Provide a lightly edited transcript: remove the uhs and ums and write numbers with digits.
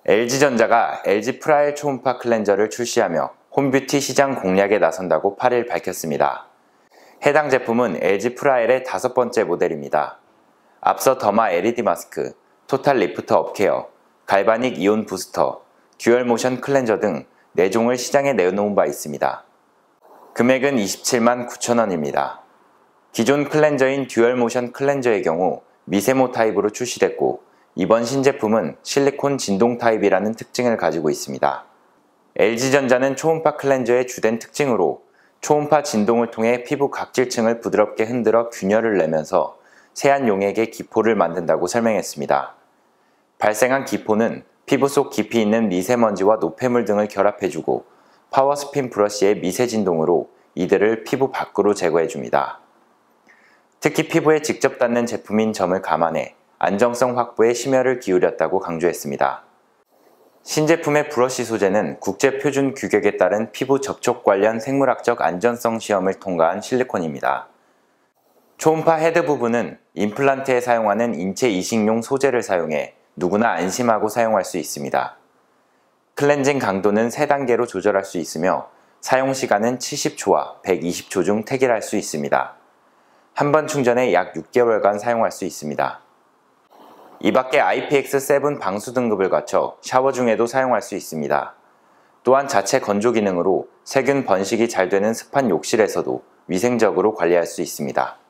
LG전자가 LG 프라일 초음파 클렌저를 출시하며 홈뷰티 시장 공략에 나선다고 8일 밝혔습니다. 해당 제품은 LG 프라일의 5번째 모델입니다. 앞서 더마 LED 마스크, 토탈 리프트 업케어, 갈바닉 이온 부스터, 듀얼 모션 클렌저 등 4종을 시장에 내놓은 바 있습니다. 금액은 27만 9천원입니다. 기존 클렌저인 듀얼 모션 클렌저의 경우 미세모 타입으로 출시됐고 이번 신제품은 실리콘 진동 타입이라는 특징을 가지고 있습니다. LG전자는 초음파 클렌저의 주된 특징으로 초음파 진동을 통해 피부 각질층을 부드럽게 흔들어 균열을 내면서 세안 용액의 기포를 만든다고 설명했습니다. 발생한 기포는 피부 속 깊이 있는 미세먼지와 노폐물 등을 결합해주고 파워 스핀 브러쉬의 미세 진동으로 이들을 피부 밖으로 제거해줍니다. 특히 피부에 직접 닿는 제품인 점을 감안해 안정성 확보에 심혈을 기울였다고 강조했습니다. 신제품의 브러쉬 소재는 국제표준 규격에 따른 피부 접촉 관련 생물학적 안전성 시험을 통과한 실리콘입니다. 초음파 헤드 부분은 임플란트에 사용하는 인체 이식용 소재를 사용해 누구나 안심하고 사용할 수 있습니다. 클렌징 강도는 3단계로 조절할 수 있으며 사용 시간은 70초와 120초 중 택일할 수 있습니다. 한 번 충전에 약 6개월간 사용할 수 있습니다. 이 밖에 IPX7 방수 등급을 갖춰 샤워 중에도 사용할 수 있습니다. 또한 자체 건조 기능으로 세균 번식이 잘 되는 습한 욕실에서도 위생적으로 관리할 수 있습니다.